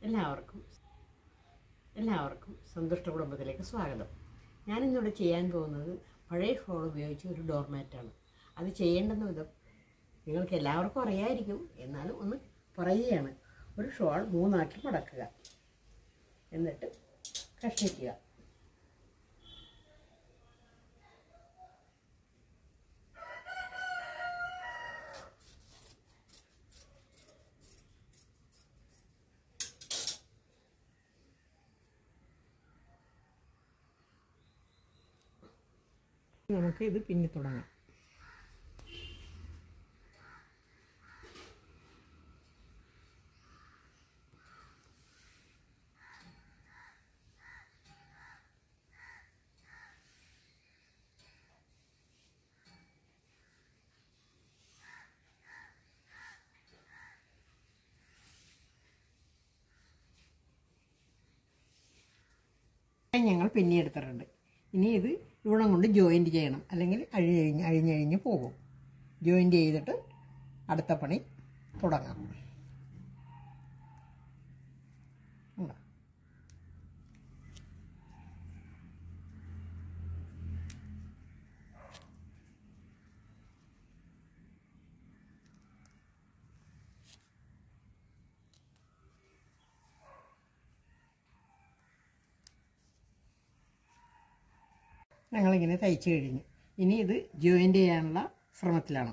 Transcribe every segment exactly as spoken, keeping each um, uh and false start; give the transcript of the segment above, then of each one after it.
എല്ലാവർക്കും എല്ലാവർക്കും സന്തുഷ്ട കുടുംബത്തിലേക്ക് സ്വാഗതം. ഞാനിന്നിവിടെ ചെയ്യാൻ പോകുന്നത് പഴയ ഷോൾ ഉപയോഗിച്ച് ഒരു ഡോർമാറ്റാണ്. അത് ചെയ്യേണ്ടുന്ന വിധം നിങ്ങൾക്ക് എല്ലാവർക്കും അറിയായിരിക്കും, എന്നാലും ഒന്ന് പറയുകയാണ്. ഒരു ഷോൾ മൂന്നാക്കി മടക്കുക, എന്നിട്ട് കഷ്ണിക്കുക. നമുക്ക് ഇത് പിന്നി തുടങ്ങാം. ഞങ്ങൾ പിന്നിയെടുത്തിട്ടുണ്ട്. ഇനി ഇത് ഇവിടെ കൊണ്ട് ജോയിൻറ്റ് ചെയ്യണം, അല്ലെങ്കിൽ അഴിഞ്ഞഴിഞ്ഞ് അഴിഞ്ഞഴിഞ്ഞ് പോകും. ജോയിൻറ്റ് ചെയ്തിട്ട് അടുത്ത പണി തുടങ്ങാം. ഞങ്ങളിങ്ങനെ തയ്ച്ച് കഴിഞ്ഞു. ഇനി ഇത് ജോയിൻറ്റ് ചെയ്യാനുള്ള ശ്രമത്തിലാണ്.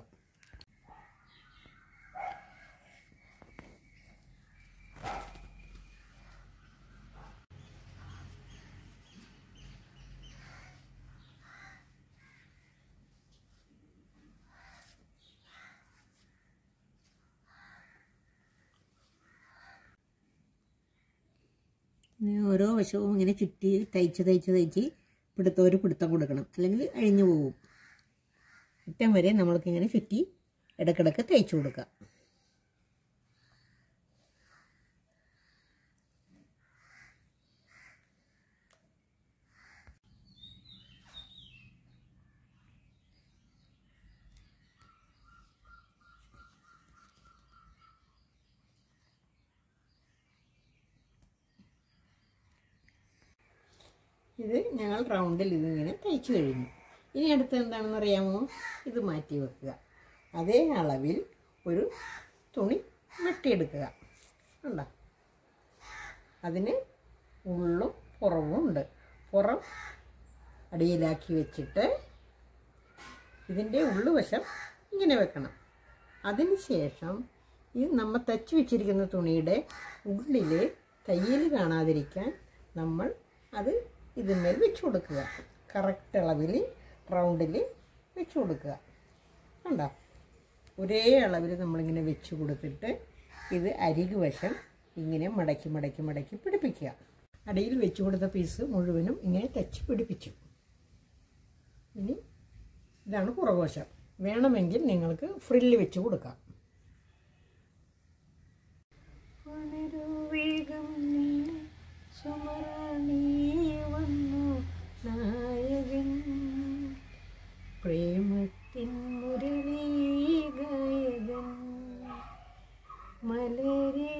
ഓരോ വശവും ഇങ്ങനെ ചുറ്റി തയ്ച്ച് തയ്ച്ച് തയ്ച്ച് പിടുത്തം ഒരു പിടുത്തം കൊടുക്കണം, അല്ലെങ്കിൽ അഴിഞ്ഞു പോകും. അറ്റം വരെ നമ്മൾക്കിങ്ങനെ ചുറ്റി ഇടയ്ക്കിടയ്ക്ക് തയ്ച്ചു കൊടുക്കാം. ഇത് ഞങ്ങൾ റൗണ്ടിൽ ഇതിങ്ങനെ തയ്ച്ചു കഴിഞ്ഞു. ഇനി അടുത്ത് എന്താണെന്ന് അറിയാമോ? ഇത് മാറ്റി വെക്കുക. അതേ അളവിൽ ഒരു തുണി വെട്ടിയെടുക്കുക. ഉണ്ടോ? അതിന് ഉള്ളും പുറവും ഉണ്ട്. പുറം അടിയിലാക്കി വെച്ചിട്ട് ഇതിൻ്റെ ഉള്ളുവശം ഇങ്ങനെ വെക്കണം. അതിന് ശേഷം ഈ നമ്മൾ തയ്ച്ച് വെച്ചിരിക്കുന്ന തുണിയുടെ ഉള്ളിൽ തയ്യൽ കാണാതിരിക്കാൻ നമ്മൾ അത് ഇതിന്മേൽ വെച്ച് കൊടുക്കുക. കറക്റ്റ് അളവിൽ റൗണ്ടിൽ വെച്ച് കൊടുക്കുക. കണ്ടോ? ഒരേ അളവിൽ നമ്മളിങ്ങനെ വെച്ച് കൊടുത്തിട്ട് ഇത് അരികു വശം ഇങ്ങനെ മടക്കി മടക്കി മടക്കി പിടിപ്പിക്കുക. അടിയിൽ വെച്ച് കൊടുത്ത പീസ് മുഴുവനും ഇങ്ങനെ തച്ച് പിടിപ്പിച്ചു. ഇനി ഇതാണ് പുറകുവശം. വേണമെങ്കിൽ നിങ്ങൾക്ക് ഫ്രില്ല് വെച്ച് കൊടുക്കാം. പ്രേമത്തിൻ മുരളീ ഗായകൻ മലരേ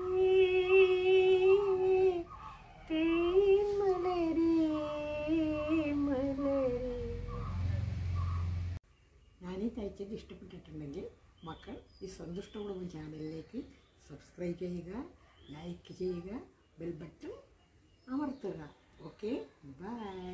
തേൻ മലരേ മലരേ. ഞാനീ തയ്ച്ചത് ഇഷ്ടപ്പെട്ടിട്ടുണ്ടെങ്കിൽ മക്കൾ ഈ സന്തുഷ്ട കുടുംബം ചാനലിലേക്ക് സബ്സ്ക്രൈബ് ചെയ്യുക, ലൈക്ക് ചെയ്യുക, ബെൽ ബട്ടൺ അമർത്തുക. Okay, by.